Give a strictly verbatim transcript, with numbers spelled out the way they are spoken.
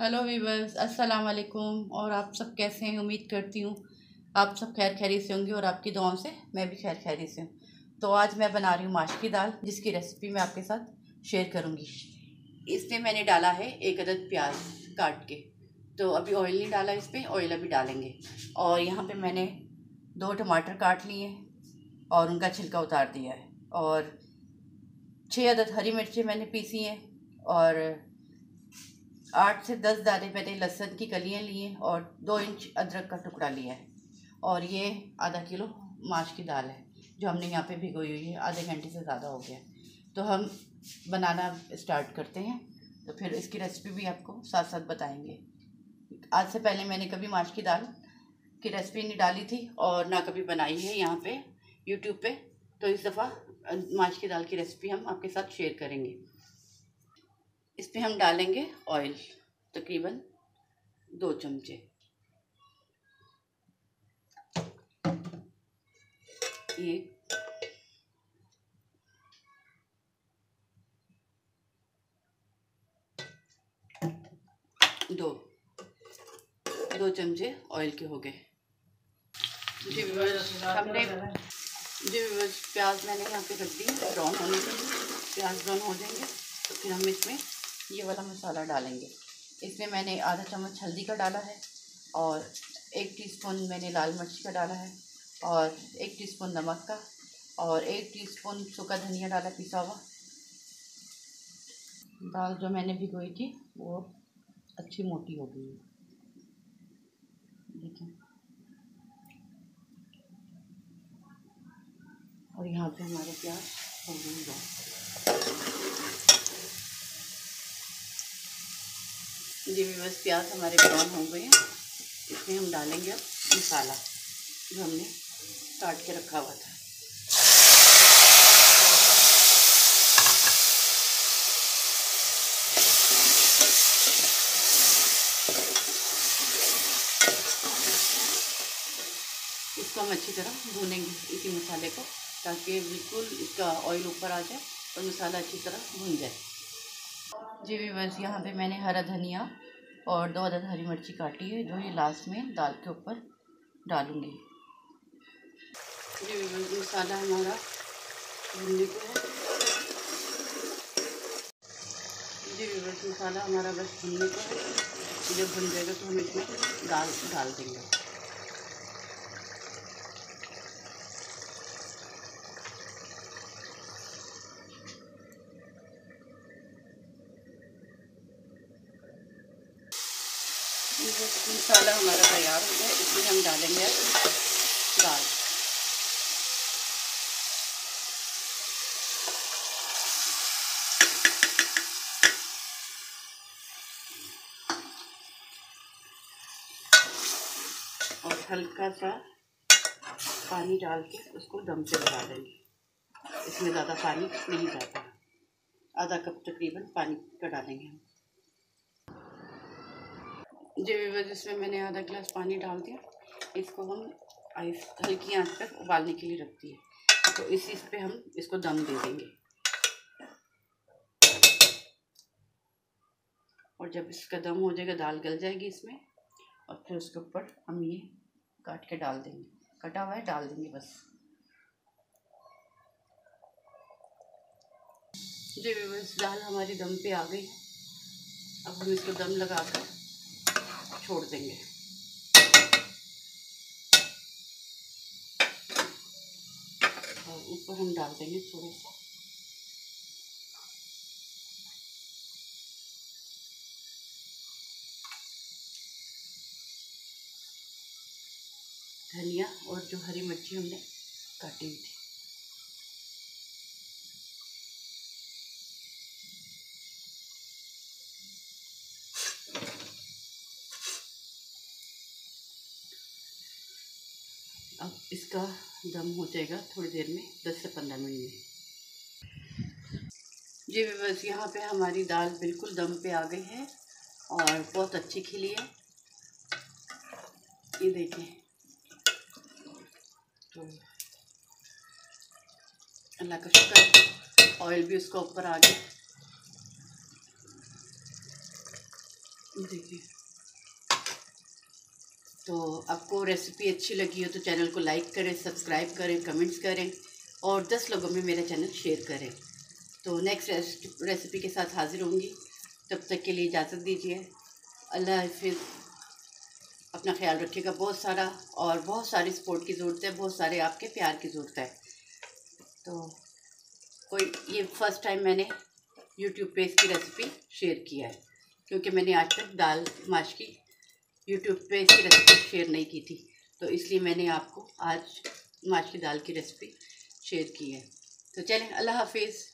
Hello viewers, अस्सलाम वालेकुम। और आप सब कैसे हैं? उम्मीद करती हूँ आप सब खैर खैरियत से होंगे और आपकी दुआओं से मैं भी खैर खैरियत से हूँ। तो आज मैं बना रही हूँ माश की दाल, जिसकी रेसिपी मैं आपके साथ शेयर करूँगी। इसमें मैंने डाला है एक अदद प्याज काट के। तो अभी ऑयल नहीं डाला, इस पर ऑयल अभी डालेंगे। और यहाँ पर मैंने दो टमाटर काट लिए और उनका छिलका उतार दिया है। और छः अदद हरी मिर्चें मैंने पीसी हैं और आठ से दस दाने मैंने लहसुन की कलियाँ ली हैं और दो इंच अदरक का टुकड़ा लिया है। और ये आधा किलो माश की दाल है जो हमने यहाँ पे भिगोई हुई है। आधे घंटे से ज़्यादा हो गया। तो हम बनाना स्टार्ट करते हैं, तो फिर इसकी रेसिपी भी आपको साथ साथ बताएंगे। आज से पहले मैंने कभी माश की दाल की रेसिपी नहीं डाली थी और ना कभी बनाई है यहाँ पे यूट्यूब पे। तो इस दफ़ा माश की दाल की रेसिपी हम आपके साथ शेयर करेंगे। इस पर हम डालेंगे ऑयल, तकरीबन दो चमचे। ये दो दो चमचे ऑयल के हो गए। जी हमने जी प्याज मैंने यहाँ पे रख दी ब्राउन होने के लिए। प्याज ब्राउन हो जाएंगे तो फिर हम इसमें ये वाला मसाला डालेंगे। इसमें मैंने आधा चम्मच हल्दी का डाला है और एक टीस्पून मैंने लाल मिर्च का डाला है और एक टीस्पून नमक का और एक टीस्पून सूखा धनिया डाला पिसा हुआ। दाल जो मैंने भिगोई थी वो अच्छी मोटी हो गई है, देखें। और यहाँ पे हमारे प्याज हो गए हैं। जी बस प्याज हमारे ब्राउन हो गए हैं। इसमें हम डालेंगे अब मसाला जो हमने काट के रखा हुआ था। इसको हम अच्छी तरह भूनेंगे इसी मसाले को, ताकि बिल्कुल इसका ऑयल ऊपर आ जाए और मसाला अच्छी तरह भून जाए। जी बस यहाँ पे मैंने हरा धनिया और दो अदद हरी मिर्ची काटी है जो ये लास्ट में दाल के ऊपर डालूँगी। जी बस मसाला हमारा भूनने को है। जी बस मसाला हमारा बस भूनने को है। जब भुन जाएगा तो हम इसमें दाल डाल देंगे। मसाला हमारा तैयार हो गया। इसमें हम डालेंगे दाल। और हल्का सा पानी डाल के उसको दम से लगा देंगे। इसमें ज़्यादा पानी नहीं जाता। आधा कप तकरीबन पानी का डालेंगे हम। जी बस इसमें मैंने आधा गिलास पानी डाल दिया। इसको हम आइस हल्की आंच पर उबालने के लिए रख दिए। तो इसी पे हम इसको दम दे देंगे। और जब इसका दम हो जाएगा, दाल गल जाएगी इसमें, और फिर उसके ऊपर हम ये काट के डाल देंगे। कटा हुआ है डाल देंगे बस। जी बस दाल हमारी दम पे आ गई। अब हम इसको दम लगा कर छोड़ देंगे। और ऊपर हम डाल देंगे थोड़ा सा धनिया और जो हरी मिर्ची हमने काटी हुई थी। अब इसका दम हो जाएगा थोड़ी देर में, दस से पंद्रह मिनट में। जी बस यहाँ पे हमारी दाल बिल्कुल दम पे आ गई है और बहुत अच्छी खिली है। ये देखिए, तो अल्लाह का शुक्र, ऑयल भी उसका ऊपर आ गया। देखिए, तो आपको रेसिपी अच्छी लगी हो तो चैनल को लाइक करें, सब्सक्राइब करें, कमेंट्स करें और दस लोगों में मेरा चैनल शेयर करें। तो नेक्स्ट रेसिपी के साथ हाजिर होंगी, तब तक के लिए इजाज़त दीजिए। अल्लाह हाफिज़। अपना ख्याल रखिएगा। बहुत सारा और बहुत सारी सपोर्ट की ज़रूरत है, बहुत सारे आपके प्यार की ज़रूरत है। तो कोई ये फर्स्ट टाइम मैंने यूट्यूब पे इसकी रेसिपी शेयर किया है, क्योंकि मैंने आज तक दाल माश की यूट्यूब पे इसकी रेसिपी शेयर नहीं की थी, तो इसलिए मैंने आपको आज माश की दाल की रेसिपी शेयर की है। तो चलें, अल्लाह हाफिज़।